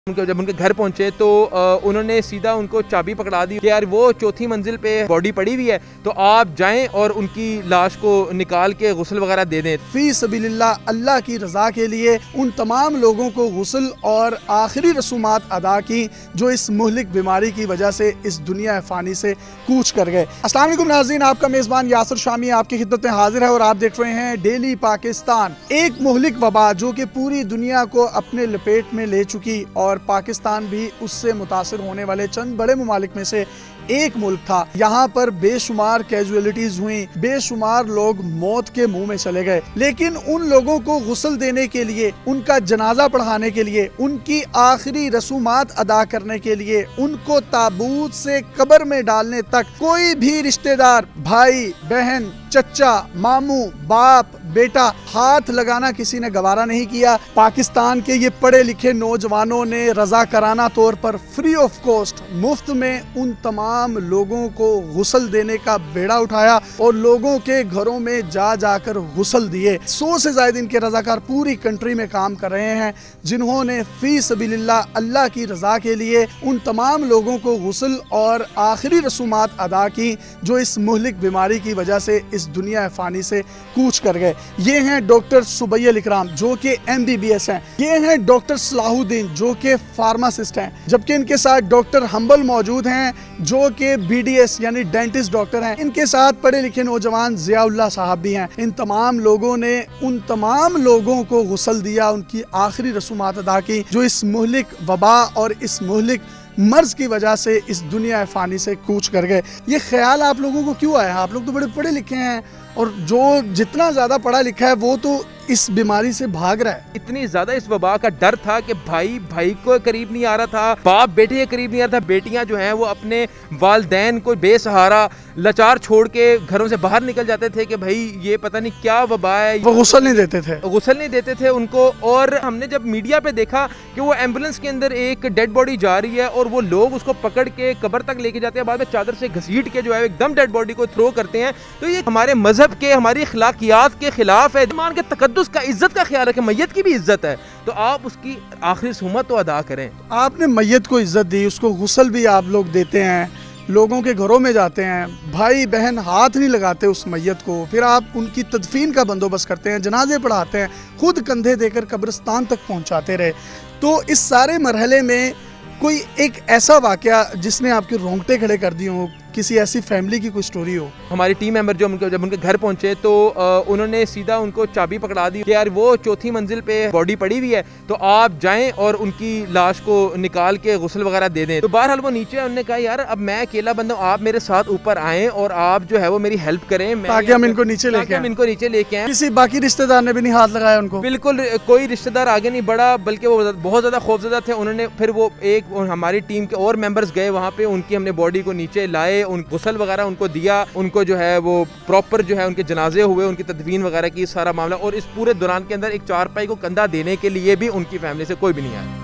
जब उनके घर पहुंचे तो उन्होंने सीधा उनको चाबी पकड़ा दी कि यार वो चौथी मंजिल पे बॉडी पड़ी हुई है, तो आप जाएं और उनकी लाश को निकाल के गुस्ल वगैरह दे दें। फी सबीलिल्लाह, अल्लाह की रज़ा के लिए उन तमाम लोगों को गुस्ल और आखिरी रसूमात अदा की जो इस मुहलिक बीमारी की वजह से इस दुनिया फ़ानी से कूच कर गए। अस्सलाम वालेकुम नाज़रीन, आपका मेज़बान यासिर शामी आपकी खिदमत में हाजिर है और आप देख रहे हैं डेली पाकिस्तान। एक मुहलिक वबा जो कि पूरी दुनिया को अपने लपेट में ले चुकी और पाकिस्तान भी उससे मुतासिर होने वाले चंद बड़े ममालिक में से एक मुल्क था। यहाँ पर बेशुमार कैजुअलिटीज हुई, बेशुमार लोग मौत के मुंह में चले गए, लेकिन उन लोगों को गुस्ल देने के लिए, उनका जनाजा पढ़ाने के लिए, उनकी आखिरी रसूमात अदा करने के लिए, उनको ताबूत से कब्र में डालने तक कोई भी रिश्तेदार, भाई बहन, चचा, मामू, बाप, बेटा हाथ लगाना किसी ने गवारा नहीं किया। पाकिस्तान के ये पढ़े लिखे नौजवानों ने रज़ाकाराना तौर पर फ्री ऑफ कॉस्ट मुफ्त में उन तमाम लोगों को गुस्ल देने का बेड़ा उठाया और लोगों के घरों में जा जाकर गुस्ल दिए। 100 से ज़्यादा इनके रज़ाकार पूरी कंट्री में काम कर रहे हैं जिन्होंने फी सबीलिल्लाह, अल्लाह की रज़ा के लिए उन तमाम लोगों को गुस्ल और आखिरी रसूमात अदा की जो इस मुहलिक बीमारी की वजह से इस दुनिया फ़ानी से कूच कर गए। ये हैं डॉक्टर सुबैयल इकराम जो कि MBBS हैं, ये हैं डॉक्टर सलाहुद्दीन जो कि फार्मासिस्ट हैं, जबकि इनके साथ डॉक्टर हम्बल मौजूद हैं जो कि BDS यानी डेंटिस्ट डॉक्टर हैं। इनके साथ पढ़े लिखे नौजवान ज़ियाउल्लाह साहब भी हैं। इन तमाम लोगों ने उन तमाम लोगों को गुस्ल दिया, उनकी आखिरी रसूमात अदा की जो इस मुहलिक वबा और इस मुहलिक मर्ज की वजह से इस दुनिया फ़ानी से कूच कर गए। ये ख्याल आप लोगों को क्यों आया? आप लोग तो बड़े पढ़े लिखे हैं और जो जितना ज़्यादा पढ़ा लिखा है वो तो इस बीमारी से भाग रहा है। इतनी ज्यादा इस वबा का डर था कि भाई भाई को करीब नहीं आ रहा था, बाप बेटे के करीब नहीं आ रहा था, बेटियां जो हैं वो अपने वालदैन को बेसहारा लाचार छोड़ के घरों से बाहर निकल जाते थे कि भाई ये पता नहीं क्या वबा है। वो गुस्ल नहीं देते थे, गुस्ल नहीं देते थे उनको। और हमने जब मीडिया पे देखा कि वो एम्बुलेंस के अंदर एक डेड बॉडी जा रही है और वो लोग उसको पकड़ के कब्र तक लेके जाते हैं, बाद में चादर से घसीट के जो है एकदम डेड बॉडी को थ्रो करते हैं, तो ये हमारे मजहब के, हमारी अखलाकियात के खिलाफ है। ईमान के तकद्दुस का, इज्जत का ख्याल रखें, मैयत की भी इज्जत है, तो आप उसकी आखिरी रसूमत तो अदा करें। आपने मैयत को इज्जत दी, उसको गुस्ल भी आप लोग देते हैं, लोगों के घरों में जाते हैं, भाई बहन हाथ नहीं लगाते उस मैयत को, फिर आप उनकी तदफीन का बंदोबस्त करते हैं, जनाजे पढ़ाते हैं, खुद कंधे देकर कब्रिस्तान तक पहुंचाते रहे। तो इस सारे मरहले में कोई एक ऐसा वाकया जिसने आपके रोंगटे खड़े कर दिए हो, किसी ऐसी फैमिली की कोई स्टोरी हो? हमारी टीम मेंबर जब उनके घर पहुंचे तो उन्होंने सीधा उनको चाबी पकड़ा दी कि यार वो चौथी मंजिल पे बॉडी पड़ी हुई है, तो आप जाएं और उनकी लाश को निकाल के गुस्ल वगैरह दे दें। तो बहरहाल वो नीचे, उन्होंने कहा यार अब मैं अकेला बंदा हूं, आप मेरे साथ ऊपर आएं और आप जो है वो मेरी हेल्प करें ताकि हम इनको नीचे लेके आए। किसी बाकी रिश्तेदार ने भी नहीं हाथ लगाया उनको? बिल्कुल कोई रिश्तेदार आगे नहीं बढ़ा, बल्कि वो बहुत ज्यादा खौफजदा थे। उन्होंने फिर वो एक हमारी टीम के और मेंबर्स गए वहाँ पे, उनकी हमने बॉडी को नीचे लाए, उन गुस्ल वगैरह उनको दिया, उनको जो है वो प्रॉपर जो है उनके जनाजे हुए, उनकी तदफीन वगैरह की सारा मामला। और इस पूरे दौरान के अंदर एक चारपाई को कंधा देने के लिए भी उनकी फैमिली से कोई भी नहीं आया।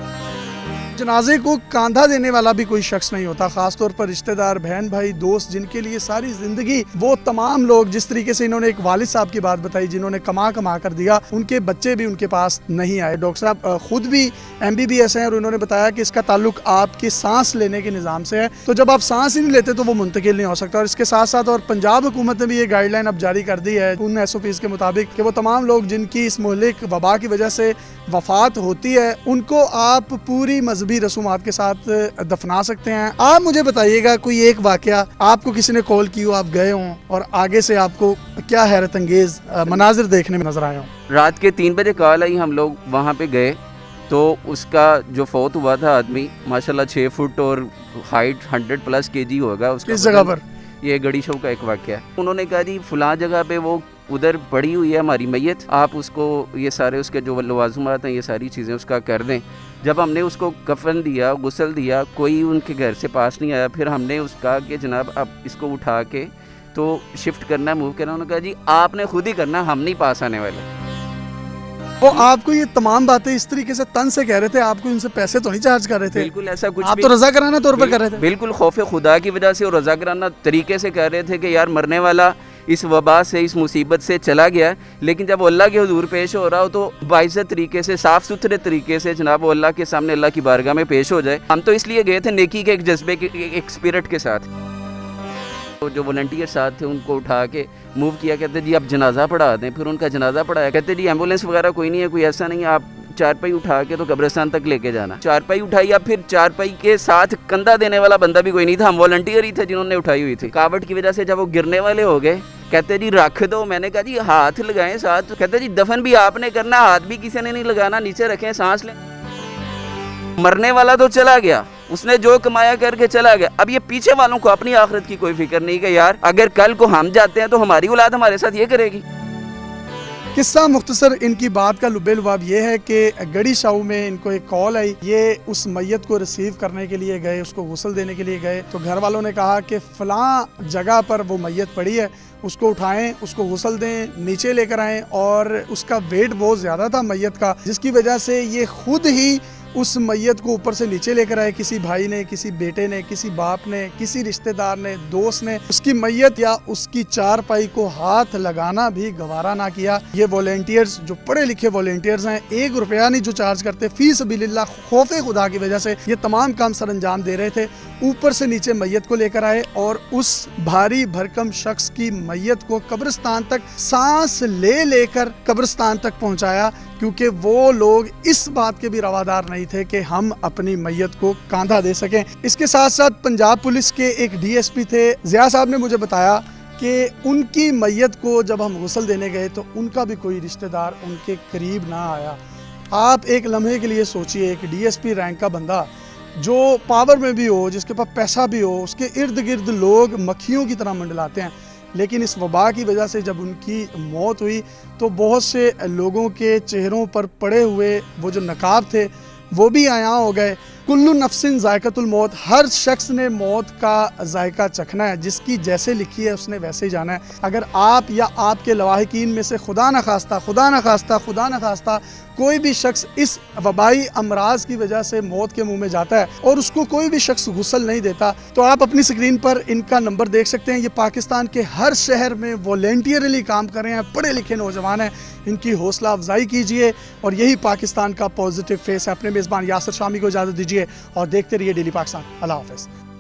जनाजे को कांधा देने वाला भी कोई शख्स नहीं होता, खासतौर पर रिश्तेदार, बहन भाई, दोस्त, जिनके लिए सारी जिंदगी वो तमाम लोग, जिस तरीके से इन्होंने एक वालिद साहब की बात बताई जिन्होंने कमा कर दिया, उनके बच्चे भी उनके पास नहीं आए। डॉक्टर साहब खुद भी MBBS हैं और उन्होंने बताया कि इसका ताल्लुक आपके सांस लेने के निज़ाम से है, तो जब आप सांस ही नहीं लेते तो वो मुंतकिल नहीं हो सकता। और इसके साथ साथ और पंजाब हुकूमत ने भी ये गाइडलाइन अब जारी कर दी है उन SOPs के मुताबिक कि वो तमाम लोग जिनकी इस मुहलिक वबा की वजह से वफात होती है उनको आप पूरी मजहबी रसूमात के साथ दफना सकते हैं। आप मुझे बताइएगा कोई एक वाकया, आपको किसी ने कॉल की हो, आप गए हों और आगे से आपको क्या हैरत अंगेज मनाजिर देखने में नजर आए हों? रात के 3 बजे कॉल आई, हम लोग वहाँ पे गए तो उसका जो फौत हुआ था आदमी माशाल्लाह 6 फुट और हाइट 100+ kg होगा उसका। किस जगह पर? ये गड़ी शो का एक वाक़या है। उन्होंने कहा जी फलां जगह पे वो उधर पड़ी हुई है हमारी मैयत, आप उसको ये सारे उसके जो लवाजुमात हैं ये सारी चीज़ें उसका कर दें। जब हमने उसको कफन दिया, गुस्ल दिया, कोई उनके घर से पास नहीं आया। फिर हमने उसका कि जनाब अब इसको उठा के तो शिफ्ट करना, मूव करना। उन्होंने कहा जी आपने खुद ही करना, हम नहीं पास आने वाले। वो आपको ये तमाम बातें इस तरीके से तन से कह रहे थे, आपको इनसे पैसे तो नहीं चार्ज कर रहे थे? बिल्कुल ऐसा कुछ आप तो रज़ाकाराना तौर पर कर रहे थे? बिल्कुल खौफ खुदा की वजह से और रज़ाकाराना तरीके से कह रहे थे कि यार मरने वाला इस वबा से, इस मुसीबत से चला गया। लेकिन जब वो अल्लाह के हुजूर पेश हो रहा हो तो बाइज़्ज़त तरीके से, साफ़ सुथरे तरीके से जनाब वो अल्लाह के सामने, अल्लाह की बारगाह में पेश हो जाए। हम तो इसलिए गए थे नेकी के एक जज्बे के, एक स्पिरिट के साथ। तो जो वॉलंटियर साथ थे उनको उठा के मूव किया, कहते जी आप जनाजा पढ़ा दें। फिर उनका जनाजा पढ़ाया, कहते जी एम्बुलेंस वगैरह कोई नहीं है, कोई ऐसा नहीं है, आप चारपाई उठा के तो कब्रिस्तान तक लेके जाना। चारपाई उठाई, अब फिर चारपाई के साथ कंधा देने वाला बंदा भी कोई नहीं था, हम वॉलंटियर ही थे जिन्होंने उठाई हुई थी। कावट की वजह से जब वो गिरने वाले हो गए, कहते जी रख दो। मैंने कहा जी हाथ लगाएं साथ। कहते जी दफन भी आपने करना, हाथ भी किसी ने नहीं लगाना, नीचे रखें, सांस लें। मरने वाला तो चला गया, उसने जो कमाया करके चला गया। अब ये पीछे वालों को अपनी आखिरत की कोई फिक्र नहीं कि यार अगर कल को हम जाते हैं तो हमारी औलाद हमारे साथ ये करेगी। किस्सा मुख्तसर इनकी बात का लुबे लुबाब ये है कि गड़ी शाहू में इनको एक कॉल आई, ये उस मैयत को रिसीव करने के लिए गए, उसको गुस्ल देने के लिए गए। तो घर वालों ने कहा कि फ़लाँ जगह पर वो मैयत पड़ी है, उसको उठाएं, उसको गुस्ल दें, नीचे लेकर आएँ। और उसका वेट बहुत ज़्यादा था मैयत का, जिसकी वजह से ये खुद ही उस मैयत को ऊपर से नीचे लेकर आए। किसी भाई ने, किसी बेटे ने, किसी बाप ने, किसी रिश्तेदार ने, दोस्त ने उसकी मैयत या उसकी चारपाई को हाथ लगाना भी गवारा ना किया। ये वॉलंटियर्स जो पढ़े लिखे वॉलंटियर्स हैं, 1 रुपया नहीं जो चार्ज करते, फी सबीलिल्लाह खौफे खुदा की वजह से ये तमाम काम सर अंजाम दे रहे थे। ऊपर से नीचे मैयत को लेकर आए और उस भारी भरकम शख्स की मैयत को कब्रिस्तान तक सांस ले लेकर कब्रिस्तान तक पहुंचाया, क्योंकि वो लोग इस बात के भी रवादार नहीं थे कि हम अपनी मैयत को कांधा दे सकें। इसके साथ साथ पंजाब पुलिस के एक डीएसपी थे, ज़िया साहब ने मुझे बताया कि उनकी मैयत को जब हम गुस्ल देने गए तो उनका भी कोई रिश्तेदार उनके करीब ना आया। आप एक लम्हे के लिए सोचिए, एक डीएसपी रैंक का बंदा जो पावर में भी हो, जिसके पास पैसा भी हो, उसके इर्द गिर्द लोग मक्खियों की तरह मंडलाते हैं। लेकिन इस वबा की वजह से जब उनकी मौत हुई तो बहुत से लोगों के चेहरों पर पड़े हुए वो जो नकाब थे वो भी आया हो गए। कुल्लु नफ्सिन जायकातुल मौत, हर शख्स ने मौत का जायका चखना है, जिसकी जैसे लिखी है उसने वैसे ही जाना है। अगर आप या आपके लवाहिकीन में से खुदा न खास्ता कोई भी शख्स इस वबाई अमराज की वजह से मौत के मुंह में जाता है और उसको कोई भी शख्स गुस्ल नहीं देता, तो आप अपनी स्क्रीन पर इनका नंबर देख सकते हैं। ये पाकिस्तान के हर शहर में वॉलेंटियरली काम कर रहे हैं, पढ़े लिखे नौजवान हैं। इनकी हौसला अफजाई कीजिए और यही पाकिस्तान का पॉजिटिव फेस है। अपने मेज़बान यासिर शामी को इजाज़त दीजिए और देखते रहिए डेली पाकिस्तान। अल्लाह हाफ़िज़।